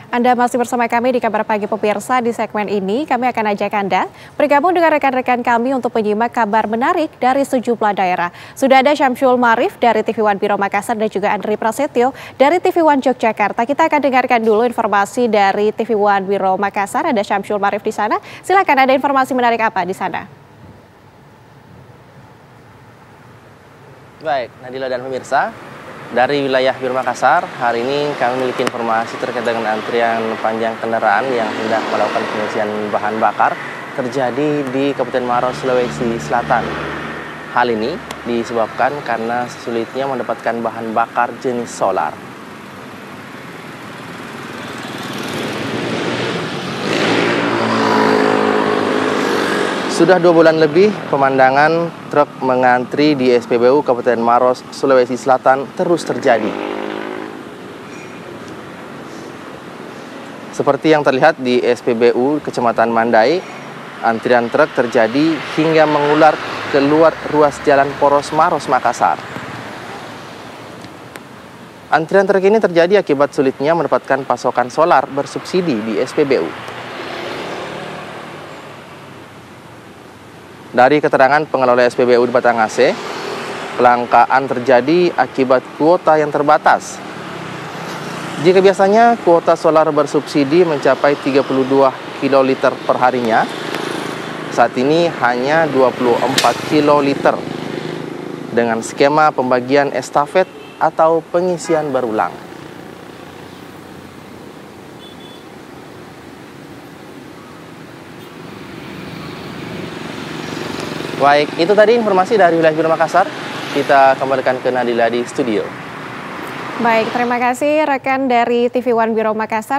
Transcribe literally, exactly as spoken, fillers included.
Anda masih bersama kami di Kabar Pagi Pemirsa. Di segmen ini kami akan ajak Anda bergabung dengan rekan-rekan kami untuk menyimak kabar menarik dari sejumlah daerah. Sudah ada Syamsul Marif dari T V One Biro Makassar dan juga Andri Prasetyo dari T V One Yogyakarta. Kita akan dengarkan dulu informasi dari T V One Biro Makassar. Ada Syamsul Marif di sana. Silakan, ada informasi menarik apa di sana? Baik, Nadila dan pemirsa. Dari wilayah Biro Makassar, hari ini kami memiliki informasi terkait dengan antrian panjang kendaraan yang hendak melakukan pengisian bahan bakar terjadi di Kabupaten Maros, Sulawesi Selatan. Hal ini disebabkan karena sulitnya mendapatkan bahan bakar jenis solar. Sudah dua bulan lebih, pemandangan truk mengantri di S P B U Kabupaten Maros, Sulawesi Selatan terus terjadi. Seperti yang terlihat di S P B U Kecamatan Mandai, antrian truk terjadi hingga mengular keluar ruas jalan Poros Maros, Makassar. Antrian truk ini terjadi akibat sulitnya mendapatkan pasokan solar bersubsidi di S P B U. Dari keterangan pengelola S P B U di Batanghase, kelangkaan terjadi akibat kuota yang terbatas. Jika biasanya kuota solar bersubsidi mencapai tiga puluh dua kiloliter per harinya, saat ini hanya dua puluh empat kiloliter dengan skema pembagian estafet atau pengisian berulang. Baik, itu tadi informasi dari wilayah Biro Makassar. Kita kembalikan ke Nadila di studio. Baik, terima kasih rekan dari T V One Biro Makassar.